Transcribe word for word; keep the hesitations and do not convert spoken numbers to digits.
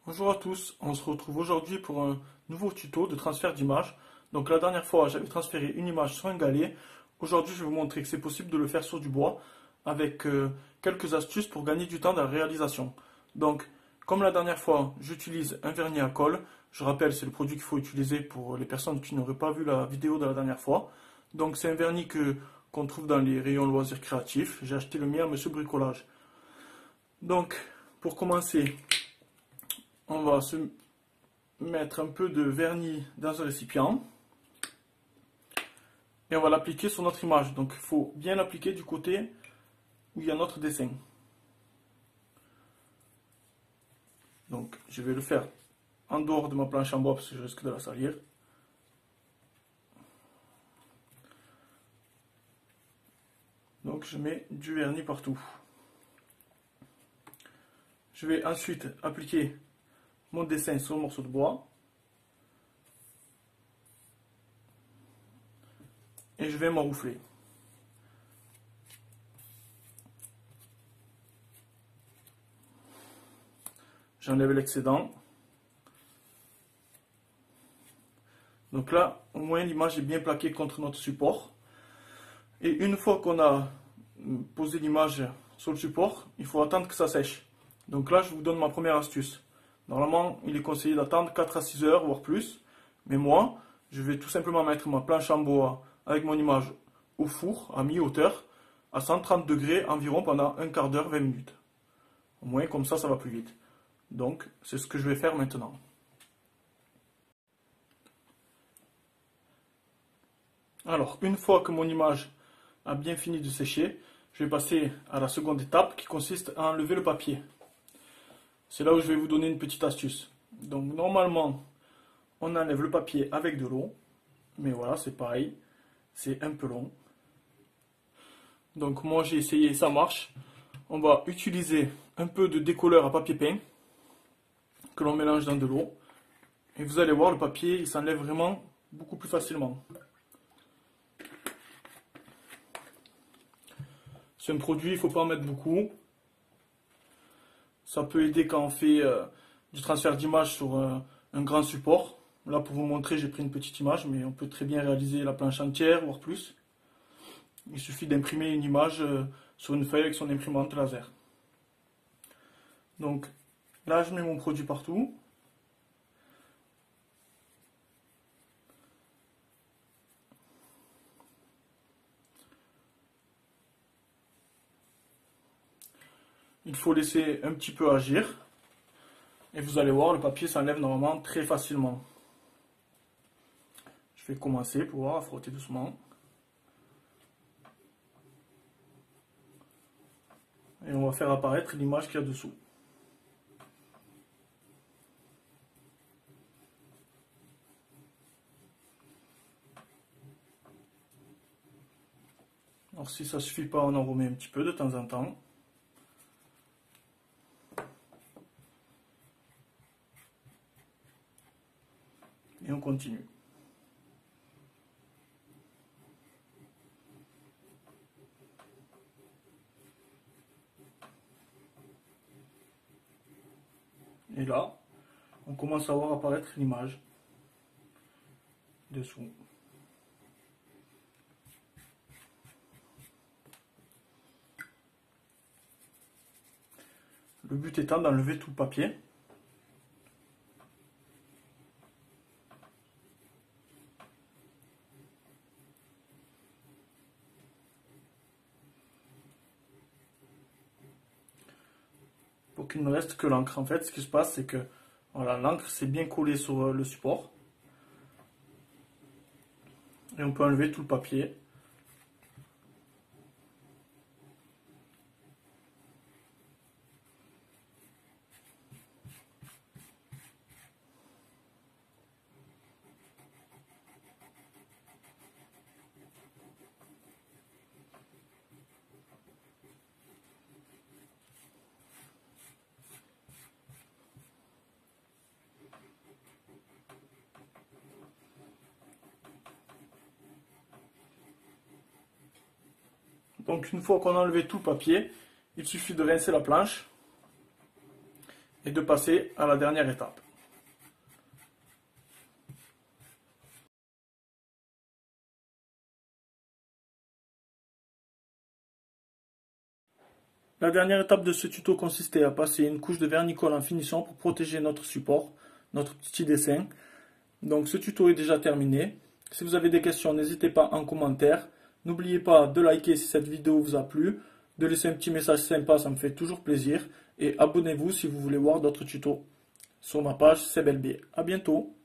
Bonjour à tous, on se retrouve aujourd'hui pour un nouveau tuto de transfert d'image. Donc la dernière fois j'avais transféré une image sur un galet. Aujourd'hui je vais vous montrer que c'est possible de le faire sur du bois avec euh, quelques astuces pour gagner du temps dans la réalisation. Donc comme la dernière fois j'utilise un vernis à colle. Je rappelle, c'est le produit qu'il faut utiliser pour les personnes qui n'auraient pas vu la vidéo de la dernière fois. Donc c'est un vernis que qu'on trouve dans les rayons loisirs créatifs. J'ai acheté le mien à Monsieur Bricolage. Donc pour commencer, on va se mettre un peu de vernis dans un récipient et on va l'appliquer sur notre image. Donc il faut bien l'appliquer du côté où il y a notre dessin. Donc je vais le faire en dehors de ma planche en bois parce que je risque de la salir. Donc je mets du vernis partout. Je vais ensuite appliquer mon dessin sur le morceau de bois. Et je vais m'enroufler. J'enlève l'excédent. Donc là, au moins l'image est bien plaquée contre notre support. Et une fois qu'on a posé l'image sur le support, il faut attendre que ça sèche. Donc là, je vous donne ma première astuce. Normalement, il est conseillé d'attendre quatre à six heures, voire plus. Mais moi, je vais tout simplement mettre ma planche en bois avec mon image au four, à mi-hauteur, à cent trente degrés environ pendant un quart d'heure, vingt minutes. Au moins, comme ça, ça va plus vite. Donc, c'est ce que je vais faire maintenant. Alors, une fois que mon image a bien fini de sécher, je vais passer à la seconde étape qui consiste à enlever le papier. C'est là où je vais vous donner une petite astuce. Donc, normalement, on enlève le papier avec de l'eau. Mais voilà, c'est pareil. C'est un peu long. Donc, moi, j'ai essayé, ça marche. On va utiliser un peu de décolleur à papier peint que l'on mélange dans de l'eau. Et vous allez voir, le papier, il s'enlève vraiment beaucoup plus facilement. C'est un produit, il ne faut pas en mettre beaucoup. Ça peut aider quand on fait euh, du transfert d'image sur euh, un grand support. Là, pour vous montrer, j'ai pris une petite image, mais on peut très bien réaliser la planche entière, voire plus. Il suffit d'imprimer une image euh, sur une feuille avec son imprimante laser. Donc, là, je mets mon produit partout. Il faut laisser un petit peu agir. Et vous allez voir, le papier s'enlève normalement très facilement. Je vais commencer pour voir à frotter doucement. Et on va faire apparaître l'image qu'il y a dessous. Alors si ça ne suffit pas, on en remet un petit peu de temps en temps. Et on continue. Et là, on commence à voir apparaître l'image dessous. Le but étant d'enlever tout le papier. Pour qu'il ne reste que l'encre. En fait, ce qui se passe, c'est que voilà, l'encre s'est bien collée sur le support. Et on peut enlever tout le papier. Donc une fois qu'on a enlevé tout le papier, il suffit de rincer la planche et de passer à la dernière étape. La dernière étape de ce tuto consistait à passer une couche de vernis en finition pour protéger notre support, notre petit dessin. Donc ce tuto est déjà terminé. Si vous avez des questions, n'hésitez pas en commentaire. N'oubliez pas de liker si cette vidéo vous a plu, de laisser un petit message sympa, ça me fait toujours plaisir. Et abonnez-vous si vous voulez voir d'autres tutos sur ma page C B L B. A bientôt.